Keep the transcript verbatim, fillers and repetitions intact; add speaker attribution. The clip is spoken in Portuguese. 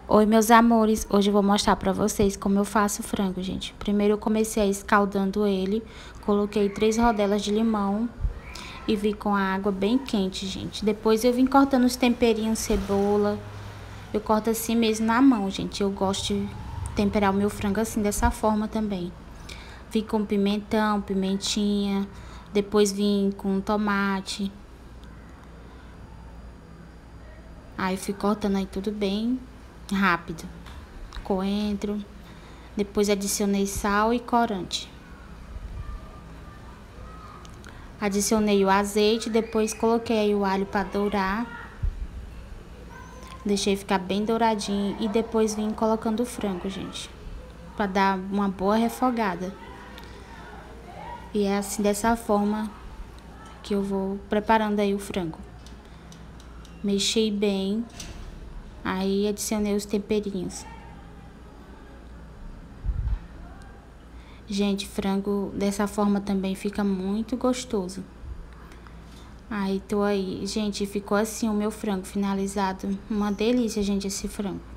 Speaker 1: Oi, meus amores, hoje eu vou mostrar pra vocês como eu faço o frango, gente. Primeiro eu comecei escaldando ele, coloquei três rodelas de limão e vi com a água bem quente, gente. Depois eu vim cortando os temperinhos, cebola, eu corto assim mesmo na mão, gente. Eu gosto de temperar o meu frango assim, dessa forma também. Vim com pimentão, pimentinha, depois vim com tomate. Aí fui cortando aí tudo bem rápido, coentro, depois adicionei sal e corante, adicionei o azeite, depois coloquei aí o alho para dourar, deixei ficar bem douradinho e depois vim colocando o frango, gente, para dar uma boa refogada. E é assim, dessa forma que eu vou preparando aí o frango. Mexi bem. Aí adicionei os temperinhos. Gente, frango dessa forma também fica muito gostoso. Aí tô aí, gente, ficou assim o meu frango finalizado. Uma delícia, gente, esse frango.